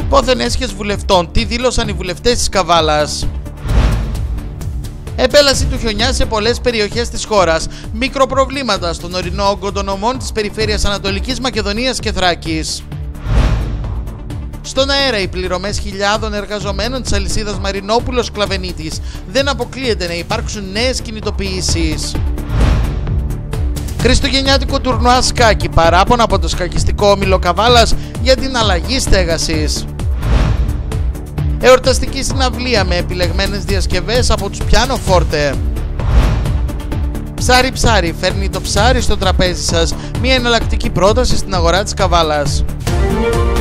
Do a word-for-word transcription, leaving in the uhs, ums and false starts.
Πόθεν έσχες βουλευτών, τι δήλωσαν οι βουλευτές της Καβάλας. Επέλαση του χιονιά σε πολλές περιοχές της χώρας. Μικροπροβλήματα στον ορεινό όγκο των νομών της περιφέρειας Ανατολικής Μακεδονίας και Θράκης. Στον αέρα, οι πληρωμές χιλιάδων εργαζομένων της αλυσίδας Μαρινόπουλος Κλαβενίτης. Δεν αποκλείεται να υπάρξουν νέες κινητοποιήσεις. Χριστουγεννιάτικο τουρνουά σκάκι. Παράπονα από το σκακιστικό όμιλο Καβάλας για την αλλαγή στέγασης. Εορταστική συναυλία με επιλεγμένες διασκευές από τους Πιάνο Φόρτε. Ψάρι ψάρι, φέρνει το ψάρι στο τραπέζι σας. Μια εναλλακτική πρόταση στην αγορά της Καβάλας.